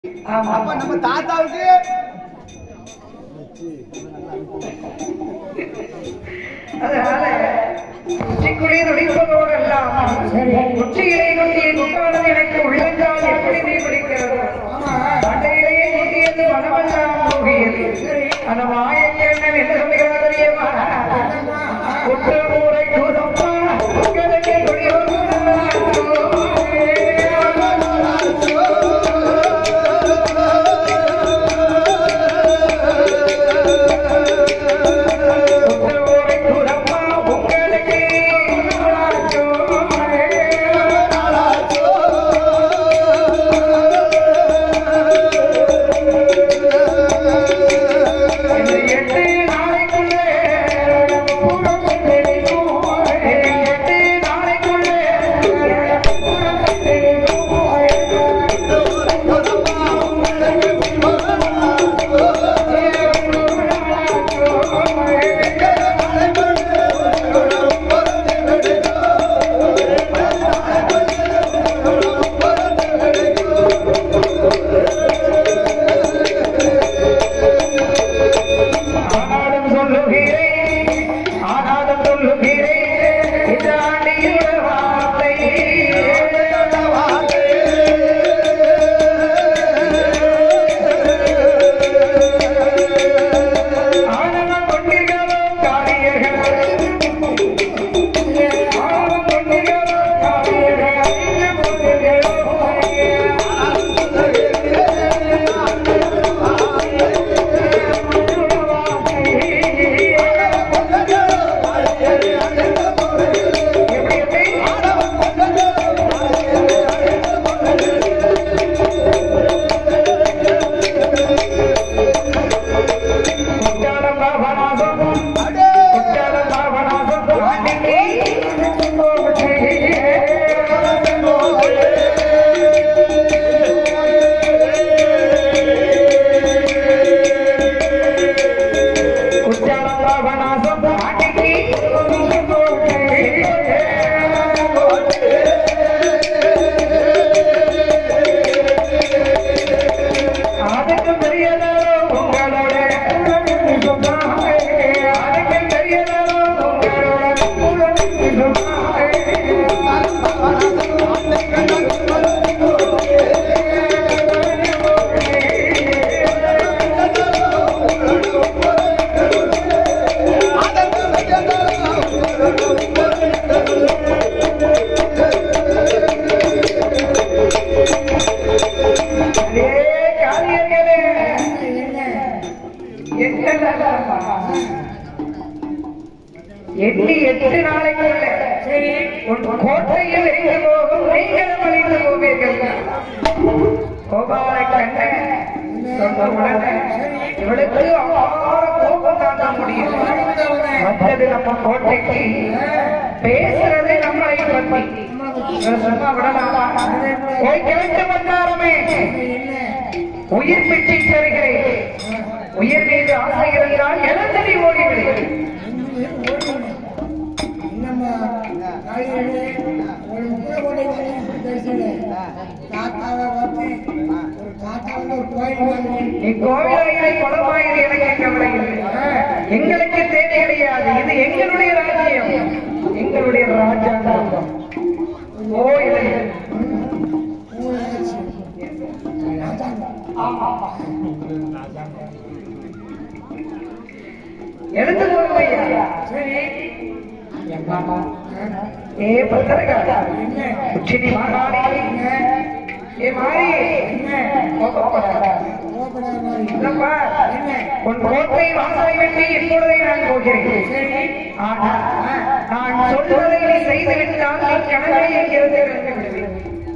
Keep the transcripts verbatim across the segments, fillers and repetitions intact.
அப்ப நம்ம தாத்தாவுக்கு அதனால உச்சிக்குழி துடிப்பதோடு எல்லாம் உச்சியிலே நோக்கிய குட்டானது எனக்கு உள்ளங்கால் எப்படி நீ பிடிக்கிறது மண்டையிலேயே நோக்கியது மனமெல்லாம் நோகியது அந்த மாயக்கண்ணன் என்ன சொல்லுகிறார் தெரியுமா? குட்டு ஊரை கூதப்பா உங்களுக்கு குடியோடு எட்டு எட்டு நாளைக்குள்ள கோட்டையில் இருந்து போகும் நீங்களும் அழிந்து போவீர்கள். கோபால கண்ணன் சொன்ன உடனே இவளுக்கு அவ்வாறு கோபம் தாண்ட முடியும். மற்றது நம்ம கோட்டைக்கு பேசுறதை நம்மளை பற்றி சும்மா விடலாமா? போய் கேட்டு வந்தாருமே உயிர் பிச்சை தருகிறேன். உயிர் மீது ஆசை இருந்தால் எழுந்தடி ஓடிவிடு. எங்களுக்கு தேவை கிடையாது. இது எங்களுடைய ராஜ்யம், எங்களுடைய ராஜாங்கம். எடுத்து போவையா? ஏ பத்திரக்காரா, உச்சினி மாகாணி, ஏ மாறி, உன் கோட்டை வாசலை வெட்டி இப்பொழுதே நான் போகிறேன். ஆனால் நான் சொல்வதை நீ செய்துவிட்டால் நீ கனவை எங்கிருந்து இறந்து விடுவேன்.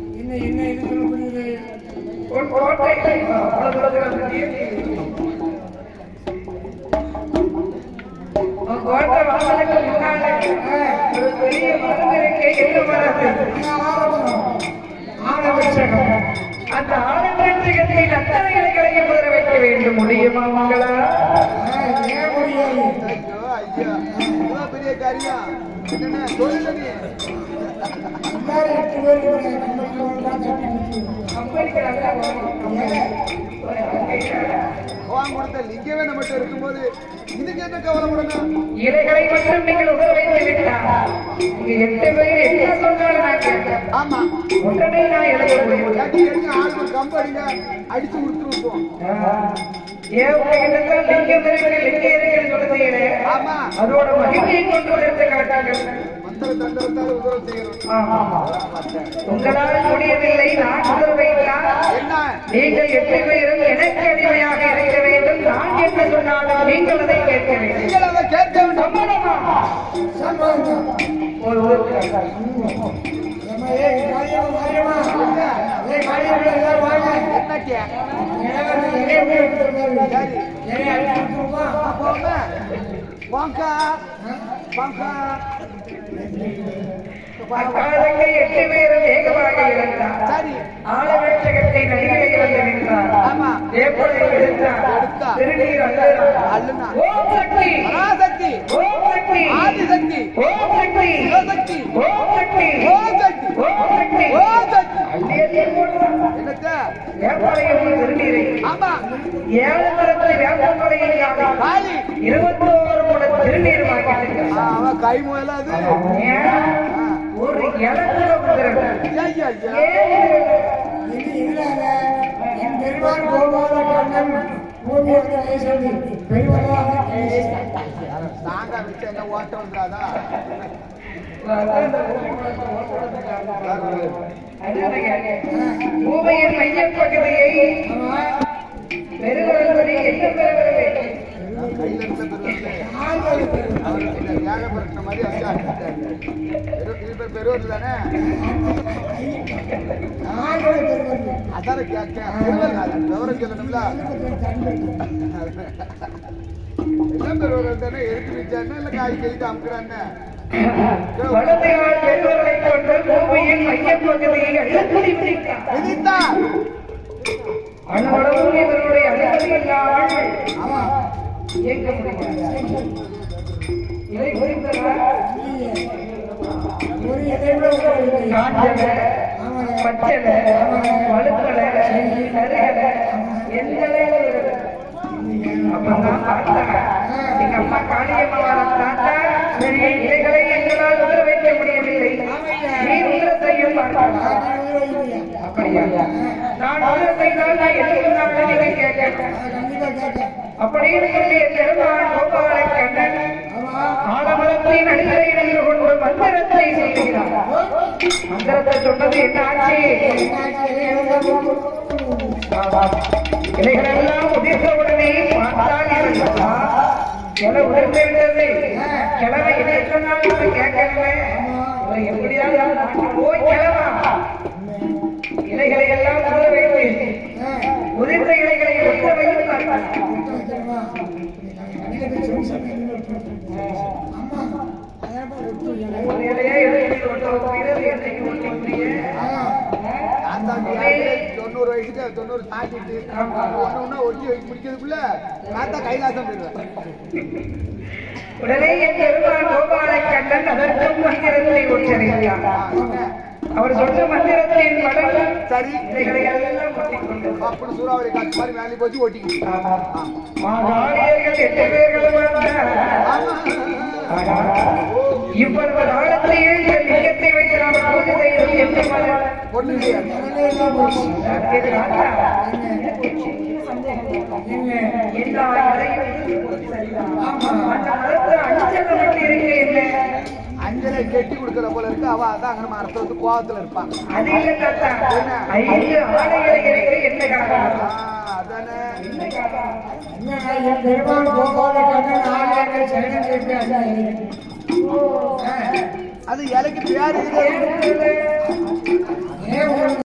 உன் கோட்டை கோட்டை வாசலுக்கு முன்னால ஒரு பெரிய மரம் இருக்கே. எந்த மரம்? ஆனவச்சகம். அந்த ஆனவச்சகத்தை நத்தனைகளை கிடைக்க பெற வைக்க வேண்டும். முடியுமா மங்களா? பெரிய காரியம் என்ன? கொடுத்த லிங்கமே நம்மகிட்ட இருக்கும்போது இதுக்கு என்ன கவலைப்படணும்? இலைகளை மட்டும் நீங்கள் உதவ வைத்து விட்டார். நீங்க எட்டு பேர் என்ன சொன்னாலும் நான் கேட்கிறேன். ஆமா, உடனே நான் எழுத முடியும். அடி அடி ஆளுக்கு கம்பு அடிங்க, அடிச்சு உடுத்து விட்டுவோம். ஏன் உங்களுக்கு லிங்கம் இருக்கு லிங்கம் இருக்குன்னு சொல்லுறீங்களே? ஆமா, அதோட மகிமையை கொண்டு வந்து காட்டாங்க. மந்திர தந்திரத்தால் உதவி செய்யணும். உங்களால் முடியவில்லை, நான் உதவ வைத்தால் என்ன? நீங்கள் எட்டு பேரும் எனக்கு அடிமையாக இருக்க வேண்டும். நான் என்ன சொன்னாலும் நீங்கள் அதை கேட்க வேண்டும். நீங்கள் அதை கேட்க வேண்டும். சம்மதமா? ஒரு ஊருக்கு அக்காலங்கள் எட்டு பேரும் வேகமாக இருந்தார். சரி, ஆலவேட்டகத்தை நடிகரை வந்து நின்றார். ஆமா, ஏற்படை எடுத்தார். திருநீர் அல்லுனா. ஓம் சக்தி, பராசக்தி, ஓம் சக்தி, ஆதிசக்தி, ஓம் சக்தி, சிவசக்தி, ஓம் சக்தி, ஓம் சக்தி, ஓம் சக்தி, ஓம் சக்தி. அள்ளி அள்ளி போடுறார். என்னத்த? ஏற்படையும் திருநீரை ஆமா, ஏழு தரத்து வேப்பமலையில் காளி இருபத்தோரு முறை திருநீர் வாங்கிட்டு அவன் கை முயல அது. ஒரு இலக்குல கொடுக்கிறது. ஐயா, ஐயா. நாங்க வச்ச என்ன ஓட்ட வந்துடாதா? பூமியின் மையப்பகுதியை பெருவருவதை என்ன பெறுகிறது? கையில இருந்த பெருவர்கள் அவருக்கு இந்த வியாழப்படுத்தின மாதிரி அச்சா இது பெருவர் தானே? அதான விவரம் சொல்லணும்ல. என்ன பெருவர்கள் தானே? எடுத்து வச்சானே இல்ல காய் கைட்டு அமுக்குறான்னு வலதையால் பெருவர்களை கொண்டு பூமியின் மையப்பகுதியை அழுத்தி விதித்தார். அனுபவம் இவருடைய அனுமதி இல்லாமல் இயங்க முடியாது. இதை குறித்தவர் காஞ்சல, பச்சல, வழுக்கல, கருகல, எந்த அப்பதான் பார்த்தா எங்க அம்மா காளியம்மா தாத்தா சரி இலைகளை எங்களால் உதவ வைக்க முடியவில்லை. நீ உதவத்தையும் பார்க்கலாம். அப்படியா? நான் உதவத்தை தான் நான் எடுத்துக்கொண்டாலும் நீங்க கேட்கணும். அப்படின்னு சொல்லி பெருமாள் கோபால கண்ணன் ஆலமரத்தின் அடிகளை நின்று கொண்டு மந்திரத்தை சொல்கிறார். மந்திரத்தை சொன்னது என்ன ஆச்சு? இலைகளெல்லாம் உதிர்ந்த உடனே பார்த்தால் கிளை உதிர்ந்து விட்டது. கிழமை என்ன சொன்னாலும் நம்ம கேட்கணுமே. எப்படியாவது போய் கிளம்பா இலைகளை எல்லாம் உதவ வைத்து உதிர்ந்த இலைகளை ஒத்த வைத்து தொண்ணூறு வயசுக்கு தொண்ணூறு தாண்டிட்டு ஒண்ணு ஒட்டி வச்சு முடிக்கிறதுக்குள்ள தாத்தா கைலாசம் போயிடுவேன். உடனே என் பெருமாள் கோபால கண்ணன் அதற்கும் மந்திரத்தை உச்சரித்தார். அவர் சொன்ன மந்திரத்தின் படம் சரி இலைகளை எல்லாம் ஒட்டிக்கொண்டு அப்படி சூறாவளி காற்று மாதிரி வேலை போச்சு ஓட்டிக்கிட்டு மாதாளியர்கள் எட்டு பேர்களும் இவ்வளவு காலத்தையே லிங்கத்தை வைத்து நாம் பூஜை செய்வது எப்படி பொண்ணு எல்லா அஞ்சலை கெட்டி கொடுக்கற போல இருக்கு. அவ அதான் அங்க மரத்துல வந்து கோவத்துல இருப்பான். அதானே அது இலைக்கு பேரு